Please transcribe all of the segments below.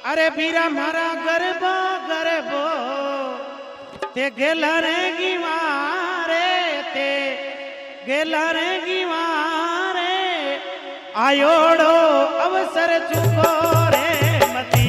अरे बीरा मारा गरबो गरबो ते गेला रेगी मारे ते गेला रेगी मारे आयोड़ो अवसर चुको रे मती।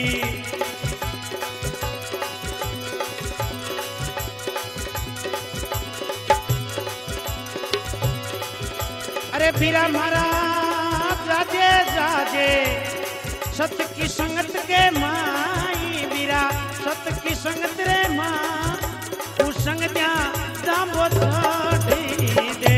अरे बीरा मारा जाजे जाजे सत की संगत के माई बीरा सत की संगत रे माँ तू संग त्या जाबो छोड़ी दे।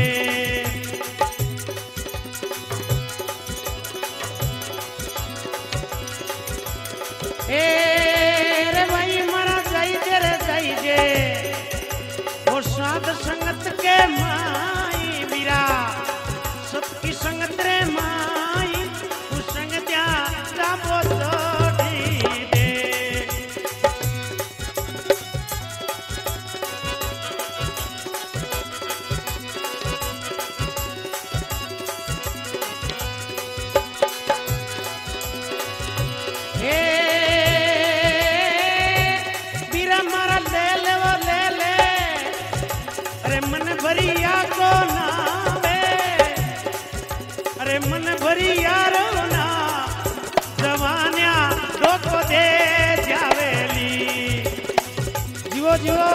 ए रे भाई मारा जाइजे रे जाइजे वो साध संगत के माई बीरा सत की संगत रे माई तू संग त्या जाबो छोड़ी दे। बीरा मारा ले ले वो ले ले अरे मन भरिया को नावे अरे मन भरी यारो ना जवानिया रोको दे जावेली जीवो जीवो।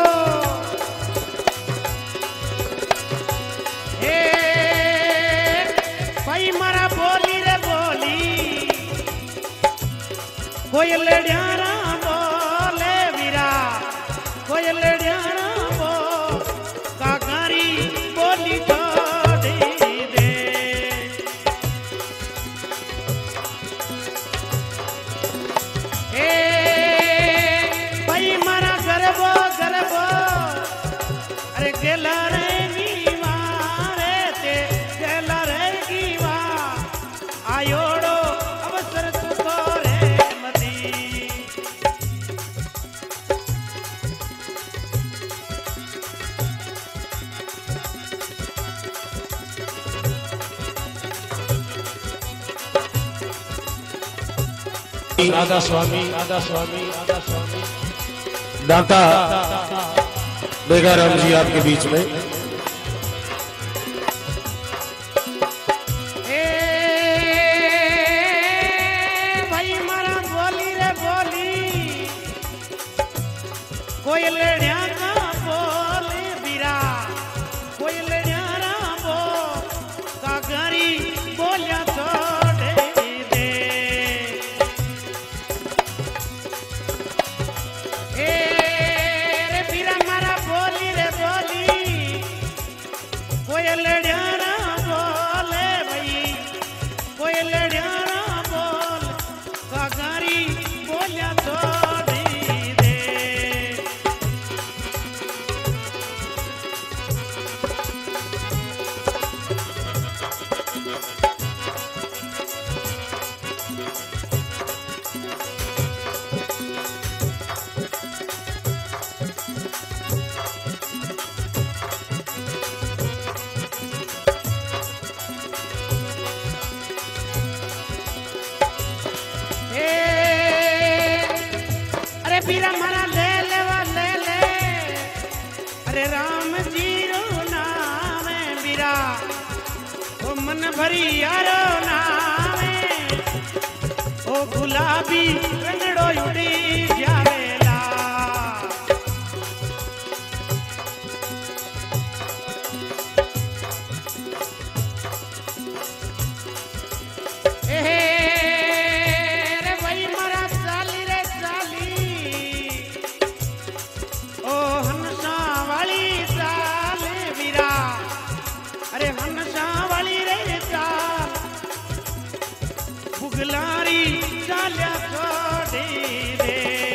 ए भाई मारा बोली रे बोली कोई लड़ियारा बोले वीरा कोई लड़ियारा बो काकारी बोली छोड़ी दे। ए भाई मारा गरबो गरबो अरे गेला रेगी मारे ते गेला रेगी वा आयोड़ो अवसर चुको रे मती। राधा स्वामी दाता बेगाराम जी आपके बीच में। ए भाई मारा बोली रे बोली कोई लड़िया का बोले बीरा कोई लड़िया रा बो कागरी बोलिया छोड़े दे। ए रे बीरा मारा बोली रे बोली कोई लड़िया रा बोले भाई कोई लड़िया रा बोल कागरी बोलिया छोड़ी दे। अरे बीरा मारा ले ले वा ले ले अरे राम जी रो नाम है बीरा ओ मन भरी यारो नाम है ओ गुलाबी रंगड़ो उड़ी जावेला। रे भाई मारा साली रे साली ओ हंसा वाली साल बीरा अरे हंसा वाली रे चाल बुगलारी चाल्या छोड़ी दे।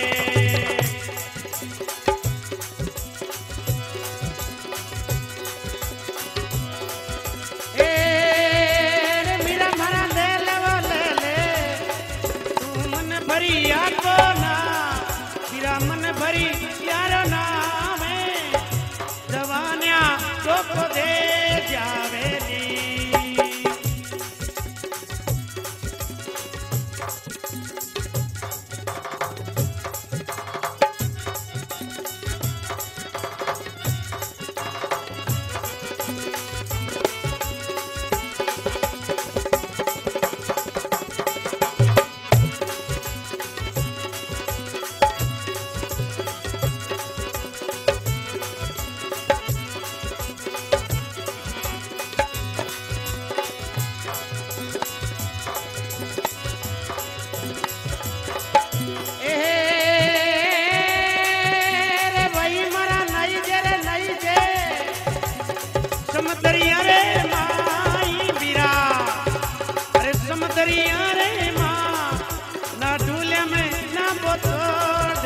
ए रे मेरा मारा ले ले वो ले ले तू मन भरी यारो ना बीरा मन भरी यारो नाम है जवानिया रोको दे जावेली।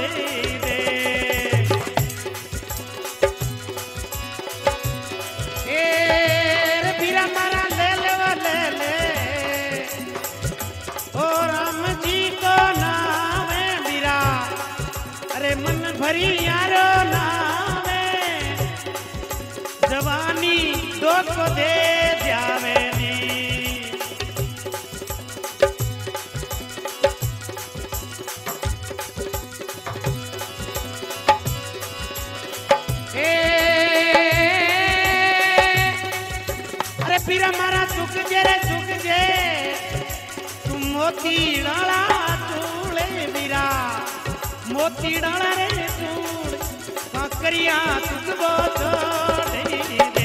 दे ए रे पीरा मारा ले ले वो ले ले ओ राम जी को नाम है बीरा अरे मन भरी यारो नाम है जवानी दो को दे जावेली अरे पीरा मारा सुख जे रे सुख जे तू मोती डाला चूड़े बीरा मोती डाला रे चूड़ काकरिया तुझको छोड़ दे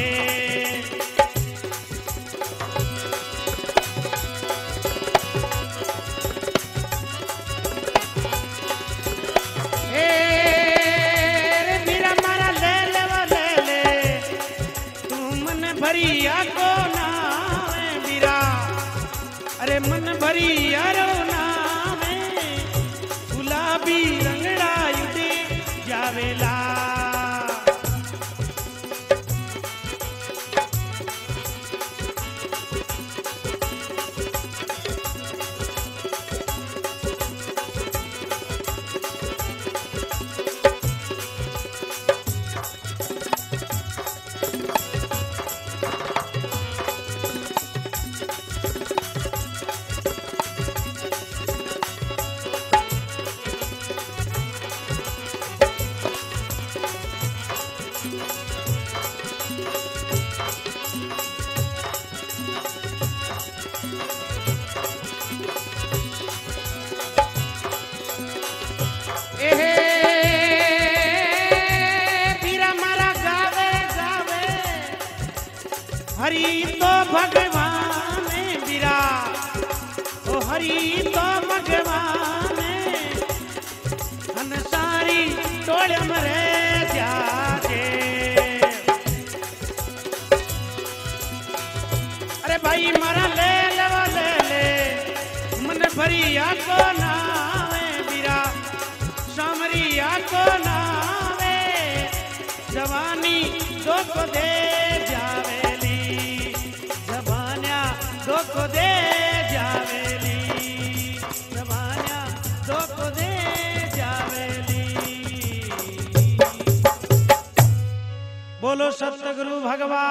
रे पीरा मारा ले ले वो ले ले तू मन भरी को नाम है बीरा अरे मन भरी यारो नाम है गुलाबी रंगड़ा युदे जावेला हरि तो भगवान बीरा ओ हरि तो भगवान हंसारी टोले मरे जाके अरे भाई मारा ले ले वो ले ले मन भरी को नावे बीरा सामरी को नावे जवानी दो को दे जावेली दो को दे जावेली जवानिया दो को दे जावेली बोलो सतगुरु भगवान।